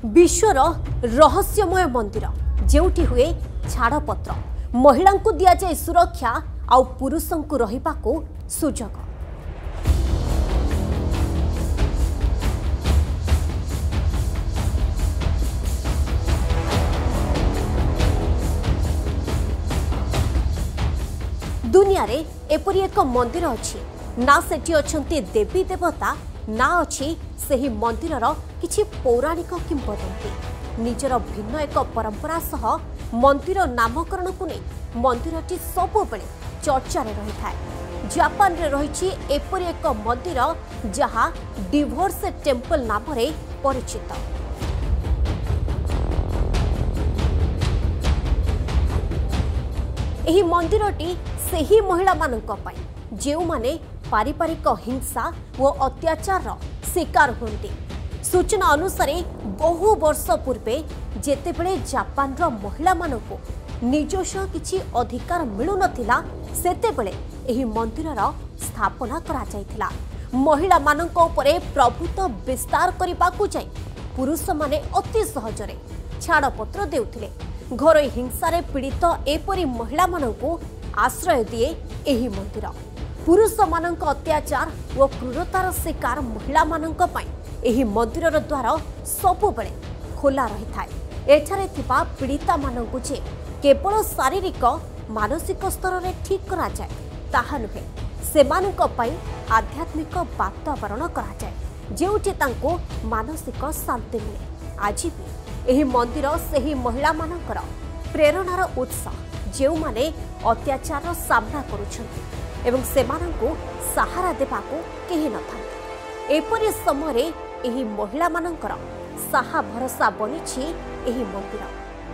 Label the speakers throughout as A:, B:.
A: विश्वर रहस्यमय मंदिर जेउठी हुए छाड़पत्र महिला को दि जाए सुरक्षा आउ पुरुष को रहिबा को सुजोग। दुनिया रे एपरी एक मंदिर अच्छी ना सेठी अछंती देवी देवता ना अच्छी सेही मंदिरर किछि पौराणिक किंवदंती निजर भिन्न एक परंपरा सह मंदिर नामकरण को नहीं मंदिरटी सबुबले चर्चा रे रही थाए। जापान रे रहिछि एपरी एक मंदिर जहाँ डिवोर्स टेम्पल नाम रे परिचित। एही मंदिरटी सेही महिला मानक पाई जेउ माने पारिवारिक हिंसा और अत्याचार शिकार होती। सूचना अनुसार बहु वर्ष पूर्वे जेतेबेले जापान रो महिला मानक निजस्व किछि अधिकार मिलु नथिला सेतेबेले एही मंदिरर स्थापना करा जायथिला। महिला मानक उपरे प्रभुत्व विस्तार करबाकू जाय पुरुष माने अति सहजरे छाड़पत्र देउथिले। घरोई हिंसारे पीड़ित एपरी महिला मानकू आश्रय दिए एही मंदिर। पुरुष मानक अत्याचार और क्रूरतार शिकार महिला मानक पई एही मंदिरर द्वार सबुबले खोला रही थाए। एठारे थिबा पीड़िता मानकू जे केवल शारीरिक मानसिक स्तर रे ठीक करा जाय ताहा नुहे सेमानक पई आध्यात्मिक वातावरण करा जाय जेउठी तांको मानसिक शांति मिले। आज भी एही मंदिर सेही महिला मानकर प्रेरणार उत्स जेउ माने अत्याचार सामना करुछन्ति एवं सेमानंकु सहारा देबाकू केही नथांती। एपरि समय एही महिला मानकर साहा भरोसा बनिछि एही मंदिर।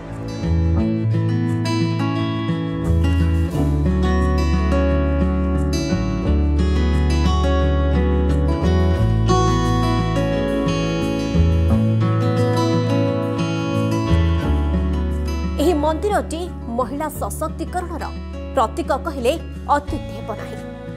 A: एही मंदिरटी महिला सशक्तिकरणर प्रतीक कहले अत्युक्ति हेब नाही।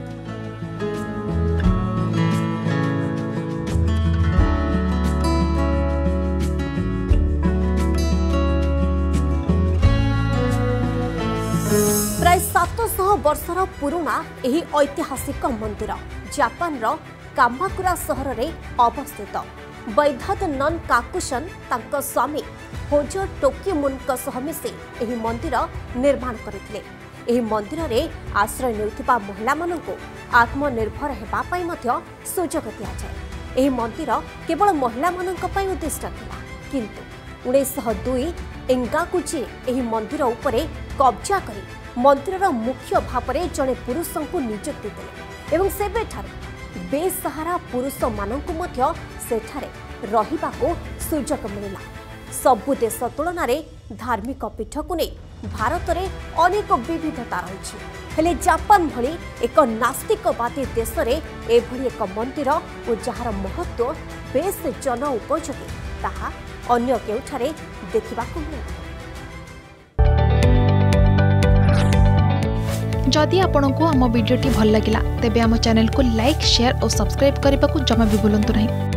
A: प्राय 700 वर्षर पुराणा एही ऐतिहासिक मंदिर जापान रो कामाकुरा सहर रे अवस्थित। वैद्यनाथ नन काकुशन तांको स्वामी होजो टोकिमुनक सह मिसी एही मंदिर निर्माण करथिले। एही मंदिर रे आश्रय नेउथिबा महिला माननको आत्मनिर्भर हेबा पई मध्य सुजोग दिया जाय। एही मंदिर केवल महिला मानक पई उद्दिष्ट थिला किंतु 1902 एंगाकुची एही मंदिर उपरे कब्जा करी मंदिरर मुख्य भावरे जणे पुरुषଙ୍କୁ नियुक्ति देले एवं सेबेठारे बेसहारा पुरुष माननको मध्य सेठारे रहिबाको सुजोग मिलिला। सबु देश तुलन में धार्मिक पीठ को नहीं भारत में अनेक विविधता रही हेले जापान भली एक नास्तिकवादी देश में एभली एक मंदिर और जार महत्व बेस जन उपयोगी ताहा अन्य केउठारे देखिबाकू मिले।
B: जदि आपंक आम भिडी भल लगा तेब आम चैनल को लाइक शेयर और सब्सक्राइब करने को जमा भी भूलु नहीं।